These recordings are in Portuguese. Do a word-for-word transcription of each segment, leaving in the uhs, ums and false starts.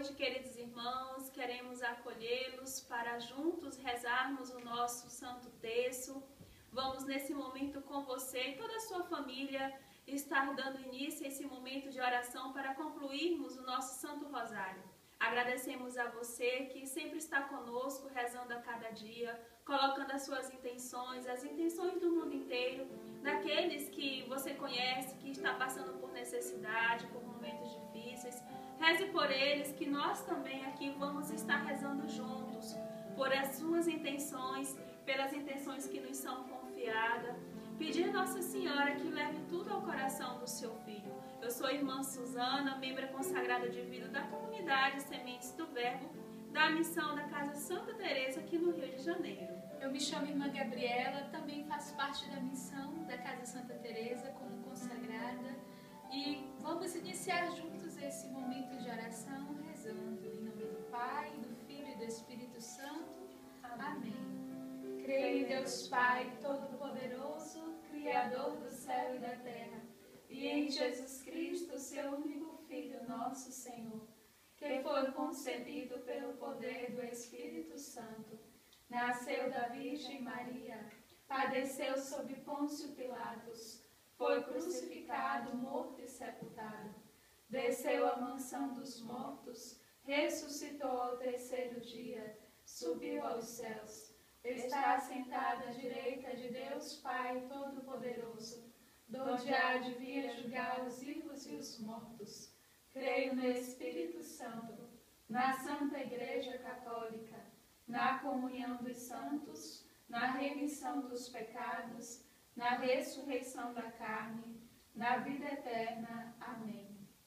hoje, queridos irmãos, queremos acolhê-los para juntos rezarmos o nosso Santo Terço. Vamos nesse momento com você e toda a sua família estar dando início a esse momento de oração para concluirmos o nosso Santo Rosário. Agradecemos a você que sempre está conosco, rezando a cada dia, colocando as suas intenções, as intenções do mundo inteiro, daqueles que você conhece, que está passando por necessidade, por momentos difíceis. Reze por eles, que nós também aqui vamos estar rezando juntos, por as suas intenções, pelas intenções que nos são confiadas. Pedir a Nossa Senhora que leve tudo ao coração do seu filho. Eu sou a irmã Suzana, membro consagrada de vida da comunidade Sementes do Verbo, da missão da Casa Santa Teresa aqui no Rio de Janeiro. Eu me chamo irmã Gabriela, também faço parte da missão da Casa Santa Teresa como consagrada. E vamos iniciar juntos esse momento de oração, rezando em nome do Pai, do Filho e do Espírito Santo. Amém. Creio em Deus Pai Todo-Poderoso, Criador do céu e da terra, e em Jesus Cristo, seu único Filho, nosso Senhor, que foi concebido pelo poder do Espírito Santo, nasceu da Virgem Maria, padeceu sob Pôncio Pilatos, foi crucificado, morto e sepultado, desceu à mansão dos mortos, ressuscitou ao terceiro dia, subiu aos céus, está assentado à direita de Deus Pai Todo-Poderoso, donde há de vir julgar os vivos e os mortos. Creio no Espírito Santo, na Santa Igreja Católica, na comunhão dos santos, na remissão dos pecados, na ressurreição da carne, na vida eterna. Amém.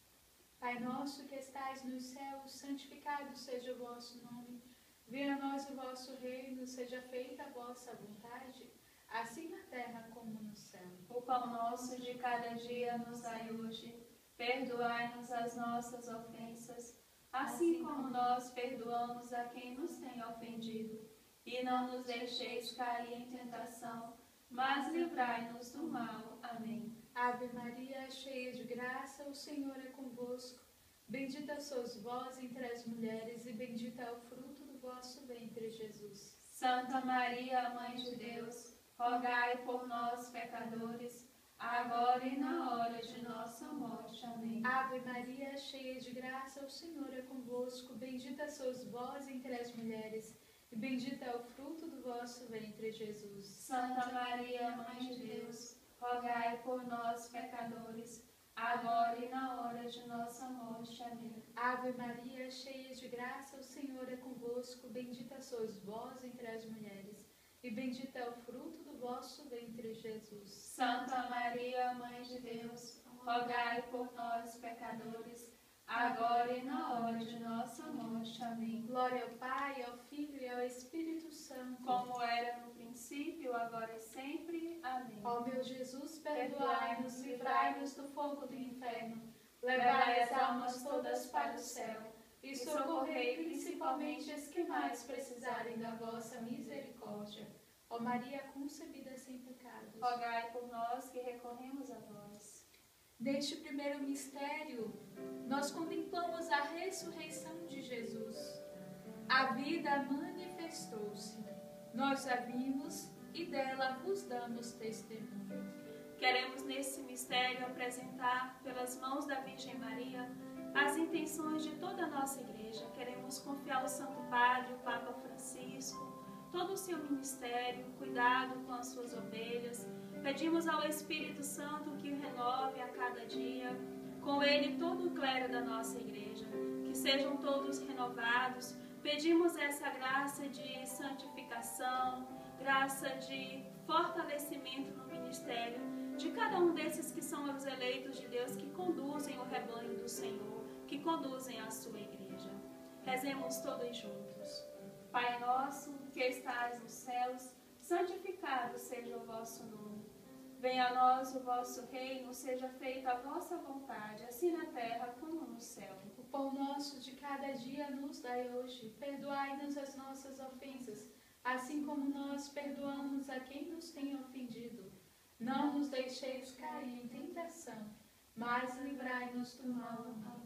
Pai nosso que estais nos céus, santificado seja o vosso nome. Venha a nós o vosso reino, seja feita a vossa vontade, assim na terra como no céu. O pão nosso de cada dia nos dai hoje. Perdoai-nos as nossas ofensas, assim como nós perdoamos a quem nos tem ofendido. E não nos deixeis cair em tentação, mas livrai-nos do mal. Amém. Ave Maria, cheia de graça, o Senhor é convosco. Bendita sois vós entre as mulheres, e bendito é o fruto do vosso ventre, Jesus. Santa Maria, Mãe de Deus, rogai por nós, pecadores, agora e na hora de nossa morte. Amém. Ave Maria, cheia de graça, o Senhor é convosco. Bendita sois vós entre as mulheres, e bendito é o fruto do vosso ventre, Jesus. Santa Maria, Mãe de Deus, rogai por nós, pecadores, agora e na hora de nossa morte. Amém. Ave Maria, cheia de graça, o Senhor é convosco. Bendita sois vós entre as mulheres, e bendito é o fruto do vosso ventre, Jesus. Santa Maria, Mãe de Deus, rogai por nós, pecadores, agora e na hora de nossa morte. Amém. Glória ao Pai, ao Filho e ao Espírito Santo, como era no princípio, agora e sempre. Amém. Ó meu Jesus, perdoai-nos, livrai-nos do fogo do inferno, levai as almas todas para o céu, e socorrei principalmente as que mais precisarem da vossa misericórdia. Ó Maria concebida sem pecados, rogai por nós que recorremos a vós. Neste primeiro mistério, nós contemplamos a ressurreição de Jesus. A vida manifestou-se, nós a vimos e dela vos damos testemunho. Queremos nesse mistério apresentar pelas mãos da Virgem Maria as intenções de toda a nossa igreja. Queremos confiar ao Santo Padre, o Papa Francisco, todo o seu ministério, cuidado com as suas ovelhas. Pedimos ao Espírito Santo que o renove a cada dia, com ele todo o clero da nossa igreja, que sejam todos renovados. Pedimos essa graça de santificação, graça de fortalecimento no ministério de cada um desses que são os eleitos de Deus, que conduzem o rebanho do Senhor, que conduzem a sua igreja. Rezemos todos juntos. Pai nosso, que estais nos céus, santificado seja o vosso nome. Venha a nós o vosso reino, seja feita a vossa vontade, assim na terra como no céu. O pão nosso de cada dia nos dai hoje. Perdoai-nos as nossas ofensas, assim como nós perdoamos a quem nos tem ofendido. Não nos deixeis cair em tentação, mas livrai-nos do mal. Amém.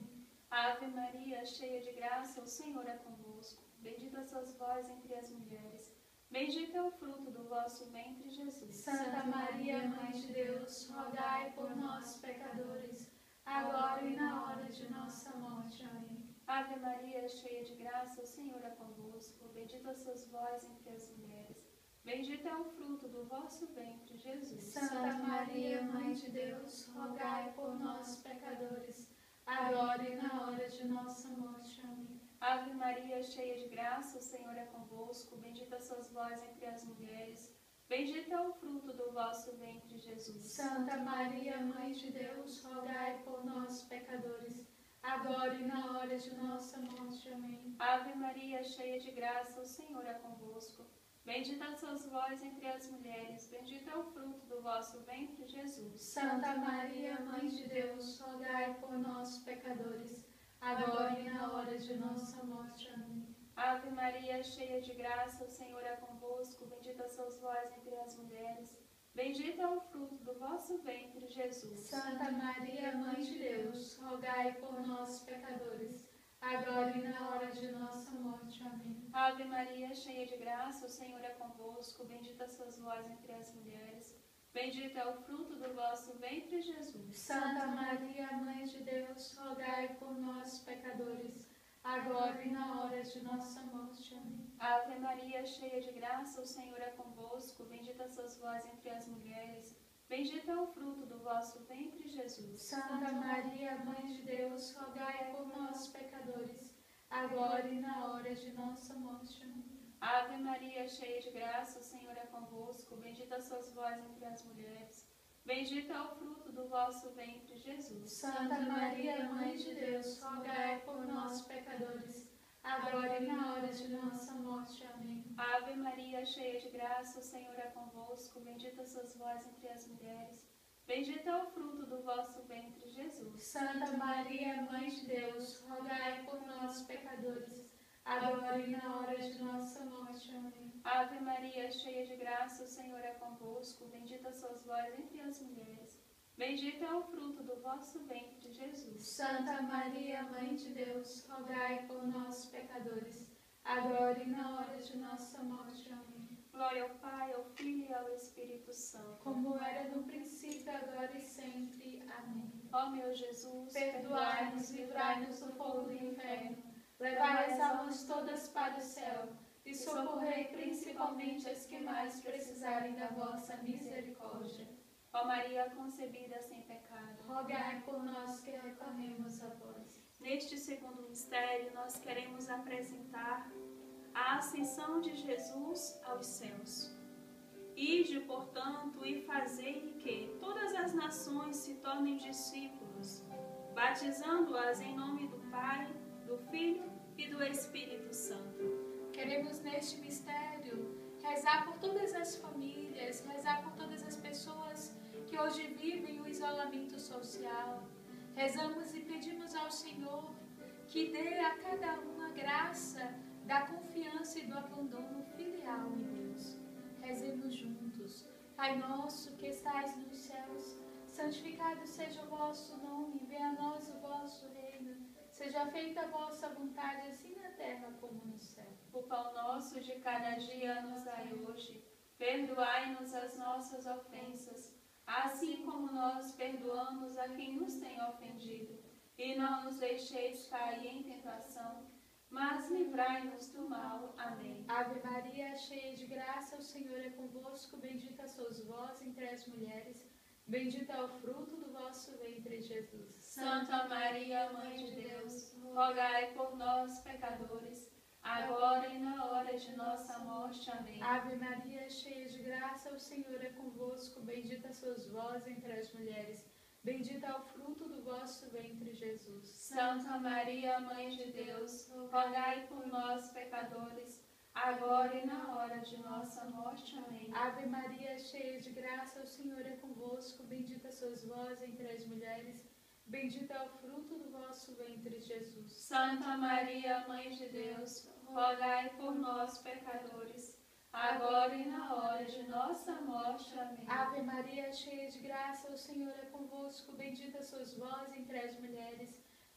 Ave Maria, cheia de graça, o Senhor é convosco. Bendita sois vós entre as mulheres. Bendito é o fruto do vosso ventre, Jesus. Santa Maria, Mãe de Deus, rogai por nós, pecadores, agora e na hora de nossa morte. Amém. Ave Maria, cheia de graça, o Senhor é convosco. Bendita sois vós entre as mulheres. Bendito é o fruto do vosso ventre, Jesus. Santa Maria, Mãe de Deus, rogai por nós, pecadores, agora e na hora de nossa morte. Amém. Ave Maria, cheia de graça, o Senhor é convosco. Bendita sois vós entre as mulheres. Bendito é o fruto do vosso ventre, Jesus. Santa Maria, Mãe de Deus, rogai por nós, pecadores, agora e na hora de nossa morte. Amém. Ave Maria, cheia de graça, o Senhor é convosco. Bendita sois vós entre as mulheres, bendito é o fruto do vosso ventre, Jesus. Santa Maria, Mãe de Deus, rogai por nós, pecadores, agora e na hora de nossa morte. Amém. Ave Maria, cheia de graça, o Senhor é convosco. Bendita sois vós entre as mulheres, bendito é o fruto do vosso ventre, Jesus. Santa Maria, Mãe de Deus, rogai por nós, pecadores, agora e na hora de nossa morte. Amém. Ave Maria, cheia de graça, o Senhor é convosco. Bendita sois vós entre as mulheres, bendito é o fruto do vosso ventre, Jesus. Santa Maria, Mãe de Deus, rogai por nós, pecadores, agora e na hora de nossa morte. Amém. Ave Maria, cheia de graça, o Senhor é convosco. Bendita sois vós entre as mulheres, bendito é o fruto do vosso ventre, Jesus. Santa Maria, Mãe de Deus, rogai por nós, pecadores, agora e na hora de nossa morte. Amém. Ave Maria, cheia de graça, o Senhor é convosco. Bendita sois vós entre as mulheres, bendito é o fruto do vosso ventre, Jesus. Santa Maria, Mãe de Deus, rogai por nós, pecadores, agora e na hora de nossa morte. Amém. Ave Maria, cheia de graça, o Senhor é convosco. Bendita sois vós entre as mulheres, bendito é o fruto do vosso ventre, Jesus. Santa Maria, Mãe de Deus, rogai por nós, pecadores, agora e na hora de nossa morte. Amém. Ave Maria, cheia de graça, o Senhor é convosco. Bendita sois vós entre as mulheres, bendito é o fruto do vosso ventre, Jesus. Santa Maria, Mãe de Deus, rogai por nós, pecadores, agora e na hora de nossa morte. Amém. Glória ao Pai, ao Filho e ao Espírito Santo, como era no princípio, agora e sempre. Amém. Ó meu Jesus, perdoai-nos, livrai-nos do fogo do inferno, levai as almas todas para o céu e socorrei principalmente as que mais precisarem da vossa misericórdia. Ó Maria concebida sem pecado, rogai por nós que recorremos a vós. Neste segundo mistério, nós queremos apresentar a ascensão de Jesus aos céus. Ide, portanto, e fazei que todas as nações se tornem discípulos, batizando-as em nome do Pai, do Filho e do Espírito Santo. Queremos neste mistério rezar por todas as famílias, rezar por todas as pessoas que hoje vivem o isolamento social. Rezamos e pedimos ao Senhor que dê a cada um a graça da confiança e do abandono filial em Deus. Rezemos juntos. Pai nosso que estais nos céus, santificado seja o vosso nome, venha a nós o vosso reino, seja feita a vossa vontade, assim na terra como no céu. O pão nosso de cada dia nos dai hoje, perdoai-nos as nossas ofensas, assim como nós perdoamos a quem nos tem ofendido, e não nos deixeis cair em tentação, mas livrai-nos do mal. Amém. Ave Maria, cheia de graça, o Senhor é convosco, bendita sois vós entre as mulheres, bendito é o fruto do vosso ventre, Jesus. Santa Maria, Mãe de Deus, rogai por nós, pecadores, agora e na hora de nossa morte. Amém. Ave Maria, cheia de graça, o Senhor é convosco, bendita sois vós entre as mulheres, bendito é o fruto do vosso ventre, Jesus. Santa Maria, Mãe de Deus, rogai por nós, pecadores, agora e na hora de nossa morte. Amém. Ave Maria, cheia de graça, o Senhor é convosco, bendita sois vós entre as mulheres, bendito é o fruto do vosso ventre, Jesus. Santa Maria, Mãe de Deus, rogai por nós, pecadores, agora e na hora de nossa morte. Amém. Ave Maria, cheia de graça, o Senhor é convosco, bendita sois vós entre as mulheres,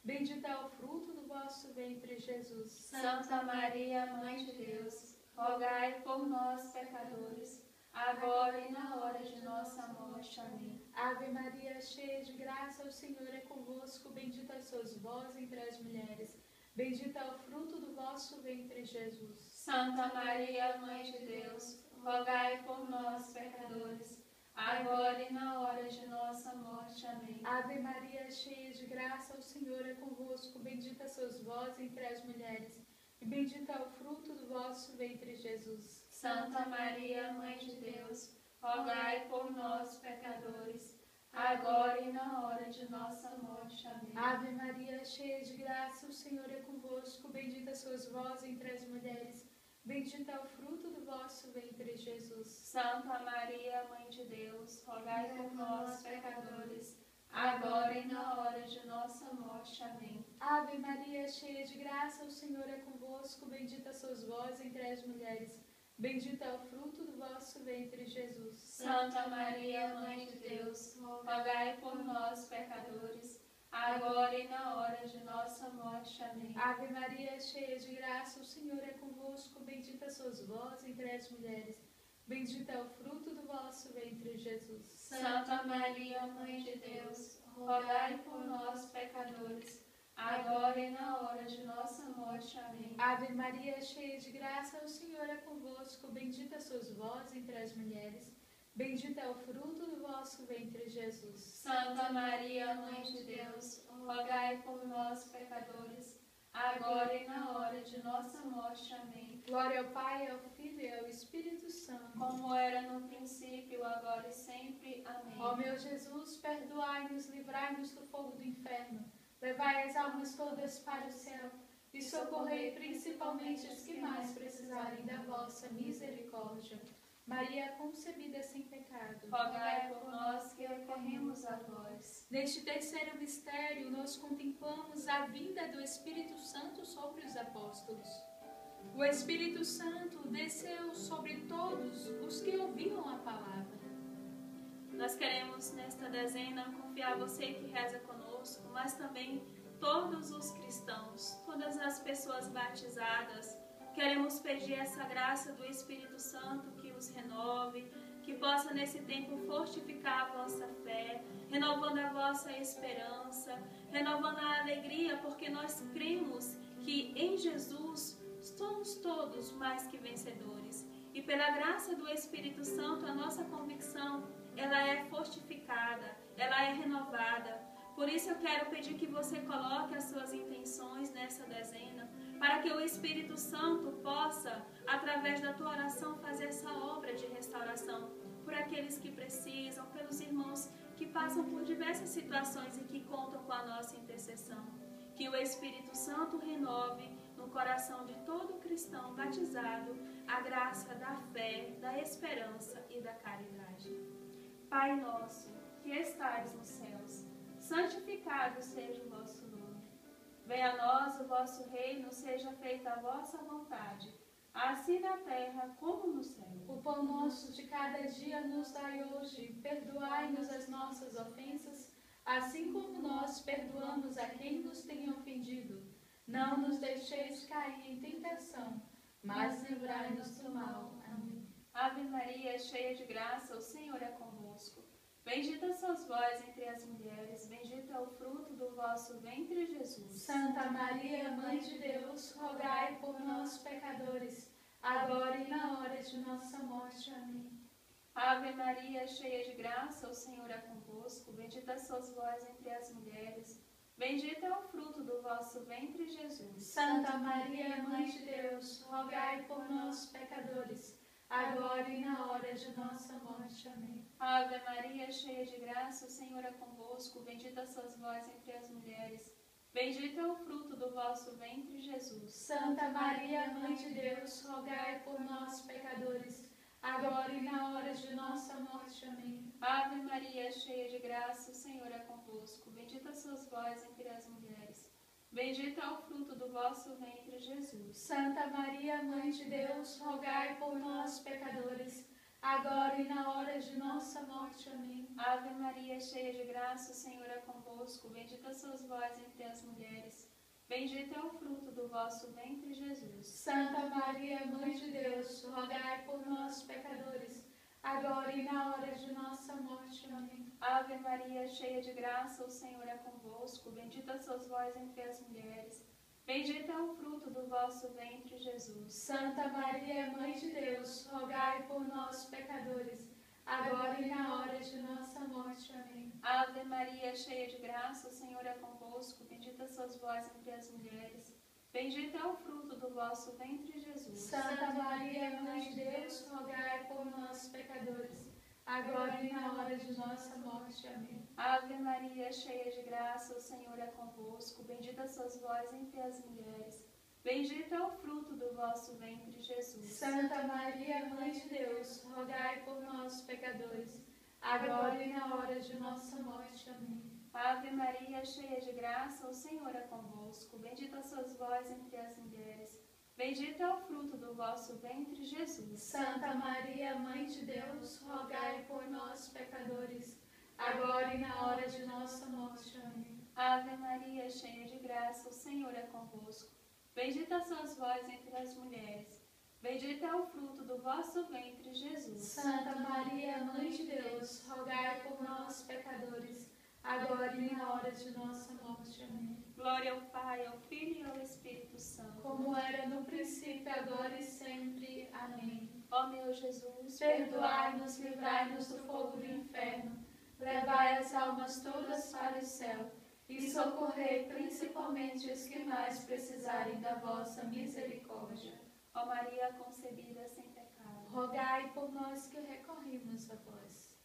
Bendito é o fruto do vosso ventre, Jesus. Santa Maria, Mãe de Deus, rogai por nós, pecadores, agora e na hora de nossa morte. Amém. Ave Maria, cheia de graça, o Senhor é convosco. Bendita sois vós entre as mulheres. Bendito é o fruto do vosso ventre, Jesus. Santa Maria, Mãe de Deus, rogai por nós, pecadores, agora e na hora de nossa morte. Amém. Ave Maria, cheia de graça, o Senhor é convosco. Bendita sois vós entre as mulheres. E bendito é o fruto do vosso ventre, Jesus. Santa Maria, Mãe de Deus, rogai por nós, pecadores, agora e na hora de nossa morte. Amém. Ave Maria, cheia de graça, o Senhor é convosco. Bendita sois vós entre as mulheres. Bendito é o fruto do vosso ventre, Jesus. Santa Maria, Mãe de Deus, rogai por nós, pecadores, agora e na hora de nossa morte. Amém. Ave Maria, cheia de graça, o Senhor é convosco. Bendita sois vós entre as mulheres. Bendito é o fruto do vosso ventre, Jesus. Santa Maria, Mãe de Deus, rogai por nós, pecadores, agora e na hora de nossa morte. Amém. Ave Maria, cheia de graça, o Senhor é convosco. Bendita sois vós entre as mulheres. Bendito é o fruto do vosso ventre, Jesus. Santa Maria, Mãe de Deus, rogai por nós, pecadores, agora e na hora de nossa morte. Amém. Ave Maria, cheia de graça, o Senhor é convosco. Bendita sois vós entre as mulheres. Bendito é o fruto do vosso ventre, Jesus. Santa Maria, Mãe de Deus, rogai por nós, pecadores, agora e na hora de nossa morte. Amém. Glória ao Pai, ao Filho e ao Espírito Santo, como era no princípio, agora e sempre. Amém. Ó meu Jesus, perdoai-nos, livrai-nos do fogo do inferno, levai as almas todas para o céu e socorrei principalmente os que mais precisarem da vossa misericórdia. Maria concebida sem pecado, rogai por nós que recorremos a vós. Neste terceiro mistério, nós contemplamos a vinda do Espírito Santo sobre os apóstolos. O Espírito Santo desceu sobre todos os que ouviam a palavra. Nós queremos, nesta dezena, confiar você que reza conosco, mas também todos os cristãos, todas as pessoas batizadas. Queremos pedir essa graça do Espírito Santo que os renove, que possa nesse tempo fortificar a vossa fé, renovando a vossa esperança, renovando a alegria, porque nós cremos que em Jesus somos todos mais que vencedores. E pela graça do Espírito Santo, a nossa convicção, ela é fortificada, ela é renovada. Por isso eu quero pedir que você coloque as suas intenções nessa dezena, para que o Espírito Santo possa, através da tua oração, fazer essa obra de restauração por aqueles que precisam, pelos irmãos que passam por diversas situações e que contam com a nossa intercessão. Que o Espírito Santo renove no coração de todo cristão batizado a graça da fé, da esperança e da caridade. Pai nosso, que estais nos céus, santificado seja o vosso nome. Venha a nós o vosso reino, seja feita a vossa vontade, assim na terra como no céu. O pão nosso de cada dia nos dai hoje, perdoai-nos as nossas ofensas, assim como nós perdoamos a quem nos tem ofendido. Não nos deixeis cair em tentação, mas livrai-nos do mal. Amém. Ave Maria, cheia de graça, o Senhor é convosco. Bendita sois vós entre as mulheres, bendito é o fruto do vosso ventre, Jesus. Santa Maria, Mãe de Deus, rogai por nós, pecadores, agora e na hora de nossa morte. Amém. Ave Maria, cheia de graça, o Senhor é convosco. Bendita sois vós entre as mulheres, bendito é o fruto do vosso ventre, Jesus. Santa Maria, Mãe de Deus, rogai por nós, pecadores, agora e na hora de nossa morte. Amém. Ave Maria, cheia de graça, o Senhor é convosco. Bendita sois vós entre as mulheres, bendito é o fruto do vosso ventre, Jesus. Santa Maria, Mãe de Deus, rogai por nós, pecadores, agora e na hora de nossa morte. Amém. Ave Maria, cheia de graça, o Senhor é convosco. Bendita sois vós entre as mulheres, bendito é o fruto do vosso ventre, Jesus. Santa Maria, Mãe de Deus, rogai por nós, pecadores, agora e na hora de nossa morte. Amém. Ave Maria, cheia de graça, o Senhor é convosco. Bendita sois vós entre as mulheres. Bendito é o fruto do vosso ventre, Jesus. Santa Maria, Mãe de Deus, rogai por nós, pecadores, agora e na hora de nossa morte. Amém. Ave Maria, cheia de graça, o Senhor é convosco. Bendita sois vós entre as mulheres. Bendito é o fruto do vosso ventre, Jesus. Santa Maria, Mãe de Deus, rogai por nós, pecadores, agora e na hora de nossa morte. Amém. Ave Maria, cheia de graça, o Senhor é convosco. Bendita sois vós entre as mulheres. Bendito é o fruto do vosso ventre, Jesus. Santa Maria, Mãe de Deus, rogai por nós, pecadores, agora e na hora de nossa morte. Amém. Ave Maria, cheia de graça, o Senhor é convosco. Bendita sois vós entre as mulheres. Bendito é o fruto do vosso ventre, Jesus. Santa Maria, Mãe de Deus, rogai por nós, pecadores, agora e na hora de nossa morte. Amém. Ave Maria, cheia de graça, o Senhor é convosco. Bendita sois vós entre as mulheres. Bendito é o fruto do vosso ventre, Jesus. Santa Maria, Mãe de Deus, rogai por nós, pecadores, agora e na hora de nossa morte. Amém. Ave Maria, cheia de graça, o Senhor é convosco. Bendita sois vós entre as mulheres. Bendito é o fruto do vosso ventre, Jesus. Santa Maria, Mãe de Deus, rogai por nós, pecadores, agora e na hora de nossa morte. Amém. Glória ao Pai, ao Filho e ao Espírito Santo. Como era no princípio, agora e sempre. Amém. Ó meu Jesus, perdoai-nos, livrai-nos do fogo do inferno, levai as almas todas para o céu e socorrei principalmente os que mais precisarem da vossa misericórdia. Ó Maria concebida sem pecado, rogai por nós que recorremos a vós.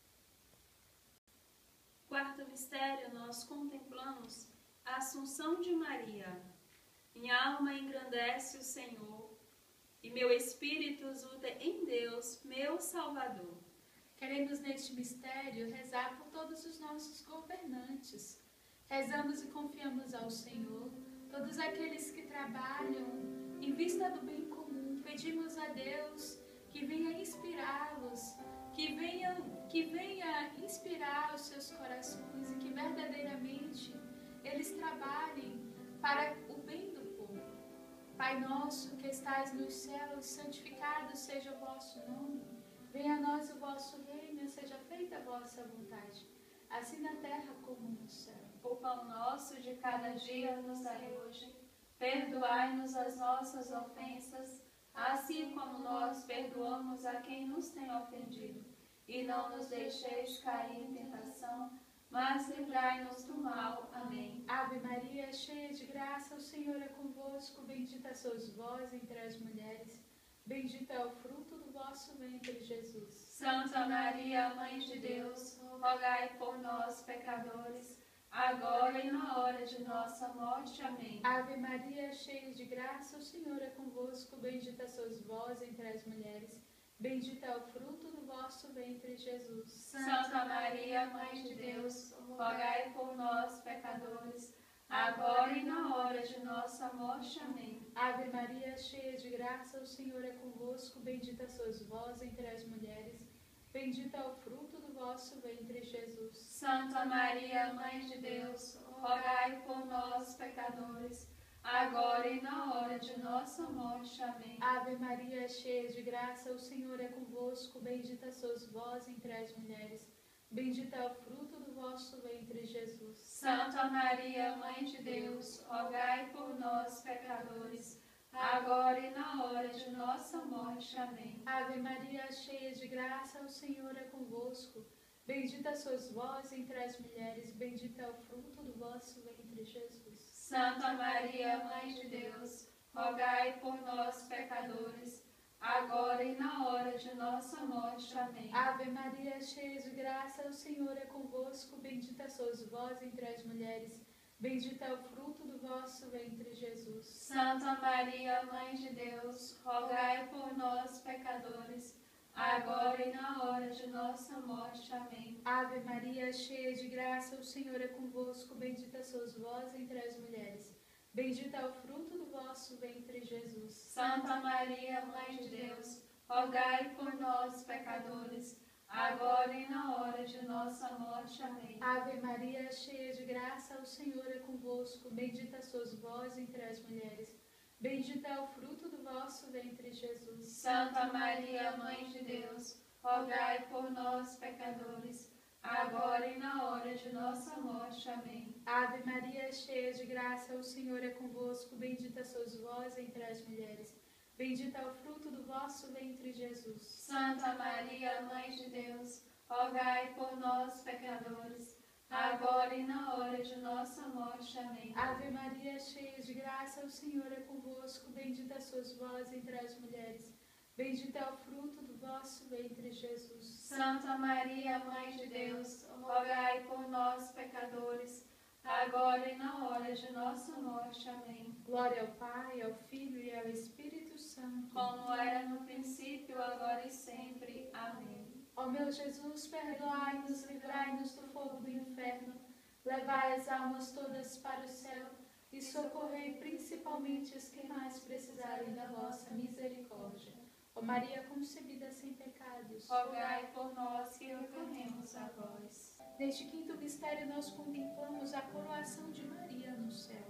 Quarto mistério, nós contemplamos a Assunção de Maria. Minha alma engrandece o Senhor, e meu espírito exulta em Deus, meu Salvador. Queremos neste mistério rezar por todos os nossos governantes. Rezamos e confiamos ao Senhor, todos aqueles que trabalham em vista do bem comum. Pedimos a Deus que venha inspirá-los, que venha, que venha inspirar os seus corações e que verdadeiramente eles trabalhem para o bem do povo. Pai nosso que estais nos céus, santificado seja o vosso nome. Venha a nós o vosso reino, seja feita a vossa vontade, assim na terra como no céu. O pão nosso de cada dia nos dai hoje. Perdoai-nos as nossas ofensas, assim como nós perdoamos a quem nos tem ofendido. E não nos deixeis cair em tentação, mas livrai-nos do mal. Amém. Ave Maria, cheia de graça, o Senhor é convosco. Bendita sois vós entre as mulheres. Bendito é o fruto do vosso ventre, Jesus. Santa Maria, Mãe de Deus, rogai por nós, pecadores, agora e na hora de nossa morte. Amém. Ave Maria, cheia de graça, o Senhor é convosco. Bendita sois vós entre as mulheres. Bendito é o fruto do vosso ventre, Jesus. Santa Maria, Mãe de Deus, rogai por nós, pecadores, agora e na hora de nossa morte. Amém. Ave Maria, cheia de graça, o Senhor é convosco. Bendita sois vós entre as mulheres. Bendito é o fruto do vosso ventre, Jesus. Santa Maria, Mãe de Deus, rogai por nós, pecadores, agora e na hora de nossa morte. Amém. Ave Maria, cheia de graça, o Senhor é convosco. Bendita sois vós entre as mulheres. Bendito é o fruto do vosso ventre, Jesus. Santa Maria, Mãe de Deus, rogai por nós, pecadores, agora e na hora de nossa morte. Amém. Ave Maria, cheia de graça, o Senhor é convosco. Bendita sois vós entre as mulheres, bendito é o fruto do vosso ventre, Jesus. Santa Maria, Mãe de Deus, rogai por nós, pecadores, agora e na hora de nossa morte. Amém. Ave Maria, cheia de graça, o Senhor é convosco. Bendita sois vós entre as mulheres, bendito é o fruto do vosso ventre, Jesus. Santa Maria, Mãe de Deus, rogai por nós, pecadores, agora e na hora de nossa morte. Amém. Ave Maria, cheia de graça, o Senhor é convosco. Bendita sois vós entre as mulheres, bendito é o fruto do vosso ventre, Jesus. Santa Maria, Mãe de Deus, rogai por nós, pecadores, agora e na hora de nossa morte. Amém. Ave Maria, cheia de graça, o Senhor é convosco. Bendita sois vós entre as mulheres. Bendito é o fruto do vosso ventre, Jesus. Santa Maria, Mãe de Deus, rogai por nós, pecadores, agora e na hora de nossa morte. Amém. Ave Maria, cheia de graça, o Senhor é convosco. Bendita sois vós entre as mulheres. Bendito é o fruto do vosso ventre, Jesus. Santa Maria, Mãe de Deus, rogai por nós, pecadores, agora e na hora de nossa morte. Amém. Ave Maria, cheia de graça, o Senhor é convosco. Bendita sois vós entre as mulheres. Bendito é o fruto do vosso ventre, Jesus. Santa Maria, Mãe de Deus, rogai por nós, pecadores, agora e na hora de nossa morte. Amém. Glória ao Pai, ao Filho e ao Espírito Santo, como era no princípio, agora e sempre. Amém. Ó meu Jesus, perdoai-nos, livrai-nos do fogo do inferno, levai as almas todas para o céu e socorrei principalmente os que mais precisarem da vossa misericórdia. Ó Maria concebida sem pecados, rogai por nós que recorremos a vós. Neste quinto mistério nós contemplamos a coroação de Maria no céu.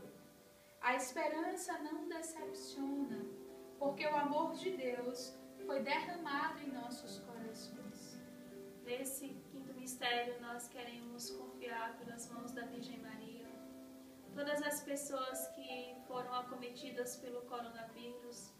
A esperança não decepciona, porque o amor de Deus foi derramado em nossos corações. Nesse quinto mistério nós queremos confiar pelas mãos da Virgem Maria todas as pessoas que foram acometidas pelo coronavírus.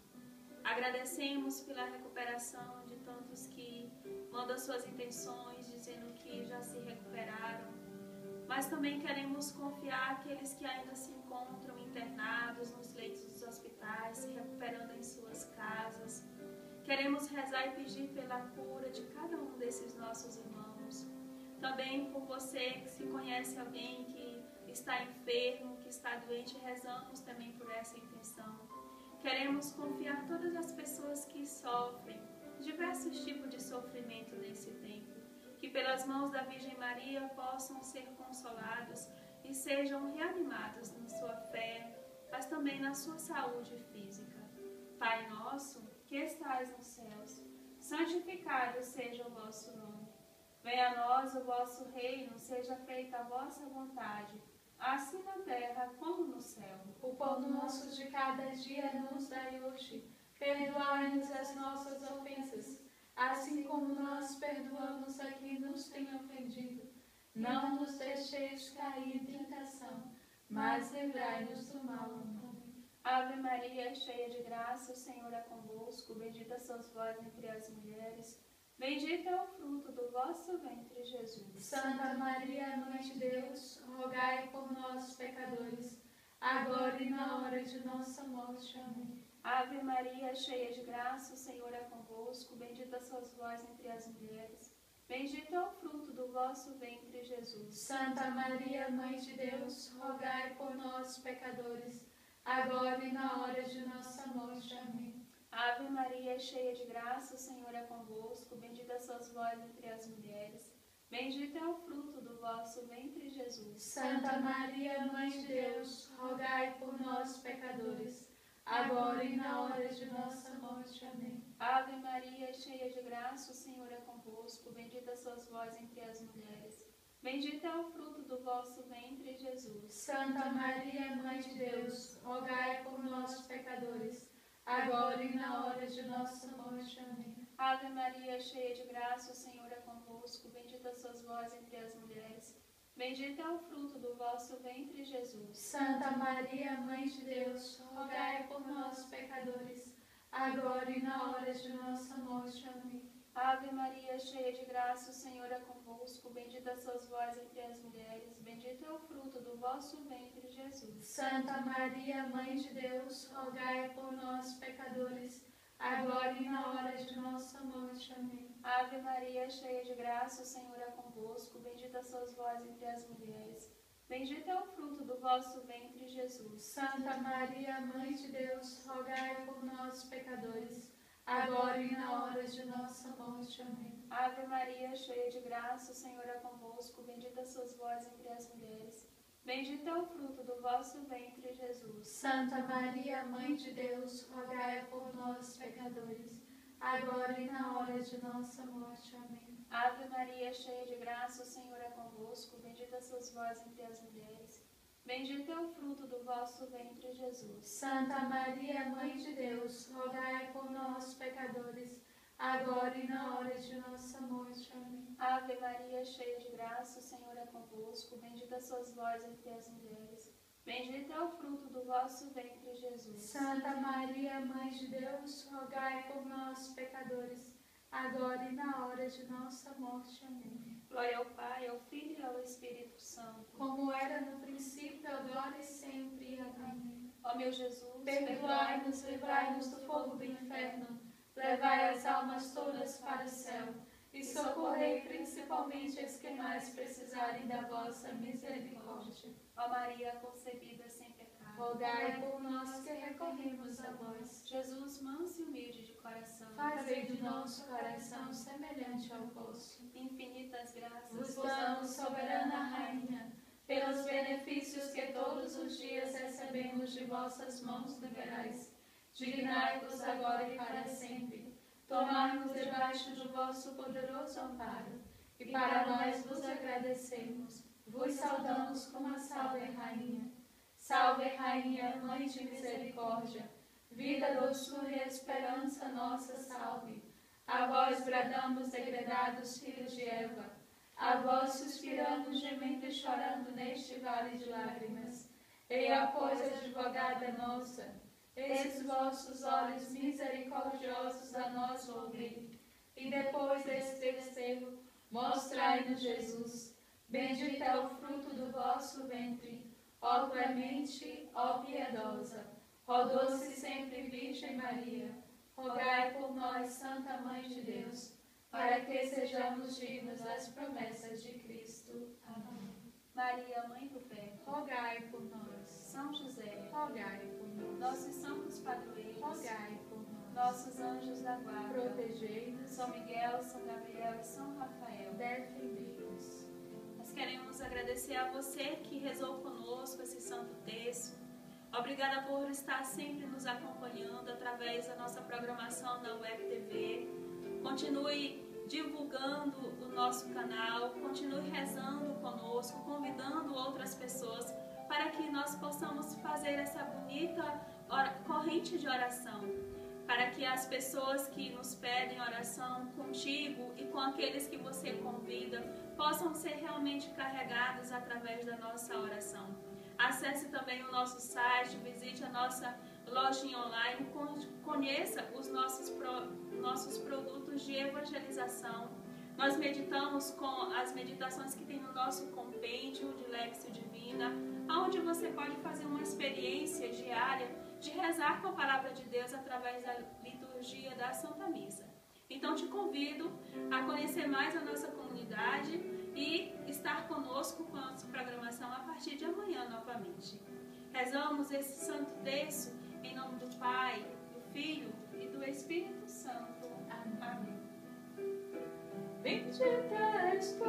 Agradecemos pela recuperação de tantos que mandam suas intenções dizendo que já se recuperaram, mas também queremos confiar aqueles que ainda se encontram internados nos leitos dos hospitais, se recuperando em suas casas. Queremos rezar e pedir pela cura de cada um desses nossos irmãos. Também por você que se conhece alguém que está enfermo, que está doente, rezamos também por essa intenção. Queremos confiar todas as pessoas que sofrem diversos tipos de sofrimento nesse tempo, que pelas mãos da Virgem Maria possam ser consolados e sejam reanimados na sua fé, mas também na sua saúde física. Pai nosso, que estais nos céus, santificado seja o vosso nome. Venha a nós o vosso reino, seja feita a vossa vontade, assim na terra como no céu. O pão nosso de cada dia nos dai hoje. Perdoai-nos as nossas ofensas, assim como nós perdoamos a quem nos tem ofendido. Não nos deixeis cair em tentação, mas livrai-nos do mal. Amém. Ave Maria, cheia de graça, o Senhor é convosco. Bendita sois vós entre as mulheres. Bendito é o fruto do vosso ventre, Jesus. Santa Maria, Mãe de Deus, rogai por nós, pecadores, agora e na hora de nossa morte. Amém. Ave Maria, cheia de graça, o Senhor é convosco. Bendita sois vós entre as mulheres. Bendito é o fruto do vosso ventre, Jesus. Santa Maria, Mãe de Deus, rogai por nós, pecadores, agora e na hora de nossa morte. Amém. Ave Maria, cheia de graça, o Senhor é convosco. Bendita sois vós entre as mulheres. Bendito é o fruto do vosso ventre, Jesus. Santa Maria, Mãe de Deus, rogai por nós, pecadores, agora e na hora de nossa morte. Amém. Ave Maria, cheia de graça, o Senhor é convosco. Bendita sois vós entre as mulheres. Bendito é o fruto do vosso ventre, Jesus. Santa Maria, Mãe de Deus, rogai por nós, pecadores, agora e na hora de nossa morte. Amém. Ave Maria, cheia de graça, o Senhor é convosco. Bendita sois vós entre as mulheres. Bendito é o fruto do vosso ventre, Jesus. Santa Maria, Mãe de Deus, rogai por nós, pecadores, agora e na hora de nossa morte. Amém. Ave Maria, cheia de graça, o Senhor é convosco. Bendita sois vós entre as mulheres. Bendito é o fruto do vosso ventre, Jesus. Santa Maria, Mãe de Deus, rogai por nós, pecadores, agora e na hora de nossa morte. Amém. Ave Maria, cheia de graça, o Senhor é convosco. Bendita sois vós entre as mulheres. Bendito é o fruto do vosso ventre, Jesus. Santa Maria, Mãe de Deus, rogai por nós, pecadores, agora e na hora de nossa morte. Amém. Ave Maria, cheia de graça, o Senhor é convosco. Bendita sois vós entre as mulheres. Bendito é o fruto do vosso ventre, Jesus. Santa Maria, Mãe de Deus, rogai por nós, pecadores, agora e na hora de nossa morte. Amém. Ave Maria, cheia de graça, o Senhor é convosco. Bendita sois vós entre as mulheres. Bendito é o fruto do vosso ventre, Jesus. Santa Maria, Mãe de Deus, rogai por nós, pecadores, agora e na hora de nossa morte. Amém. Ave Maria, cheia de graça, o Senhor é convosco. Bendita sois vós entre as mulheres. Bendito é o fruto do vosso ventre, Jesus. Santa Maria, Mãe de Deus, rogai por nós, pecadores, agora e na hora de nossa morte. Amém. Glória ao Pai, ao Filho e ao Espírito Santo. Como era no princípio, agora e sempre. Amém. Ó meu Jesus, perdoai-nos, livrai-nos do fogo do inferno, levai as almas todas para o céu e socorrei principalmente as que mais precisarem da vossa misericórdia. Ó Maria concebida sem pecado, rogai por nós que recorremos a vós. Jesus, manso e humilde de coração, fazei de nosso coração semelhante ao vosso. Infinitas graças Vos damos, soberana Rainha, pelos benefícios que todos os dias recebemos de vossas mãos liberais. Dignai-vos agora e para sempre tomar-nos debaixo do vosso poderoso amparo, e para nós vos agradecemos, vos saudamos como a Salve Rainha. Salve Rainha, Mãe de Misericórdia, vida, doçura e esperança nossa, salve. A vós bradamos, degredados filhos de Eva, a vós suspiramos, gemendo e chorando neste vale de lágrimas. Eia, pois, advogada nossa, esses vossos olhos misericordiosos a nós volvei, e depois desse desterro, mostrai-nos Jesus. Bendito é o fruto do vosso ventre, ó clemente, ó piedosa, ó doce sempre Virgem Maria. Rogai por nós, Santa Mãe de Deus, para que sejamos dignos das promessas de Cristo. Amém. Maria, Mãe do Verbo, rogai por nós. São José, rogai por nós. Nossos santos padroeiros, rogai por nós. Nossos anjos da guarda, protegei-nos. São Miguel, São Gabriel e São Rafael, defendei-nos. Nós queremos agradecer a você que rezou conosco esse santo terço. Obrigada por estar sempre nos acompanhando através da nossa programação na Web T V. Continue divulgando o nosso canal, continue rezando conosco, convidando outras pessoas para que nós possamos fazer essa bonita corrente de oração, para que as pessoas que nos pedem oração contigo e com aqueles que você convida possam ser realmente carregados através da nossa oração. Acesse também o nosso site, visite a nossa lojinha online, conheça os nossos, pro, nossos produtos de evangelização. Nós meditamos com as meditações que tem no nosso compêndio de Lexio Divina, onde você pode fazer uma experiência diária de rezar com a Palavra de Deus através da liturgia da Santa Missa. Então te convido a conhecer mais a nossa comunidade e estar conosco com a nossa programação a partir de amanhã novamente. Rezamos esse santo terço em nome do Pai, do Filho e do Espírito Santo. Amém. Bendita és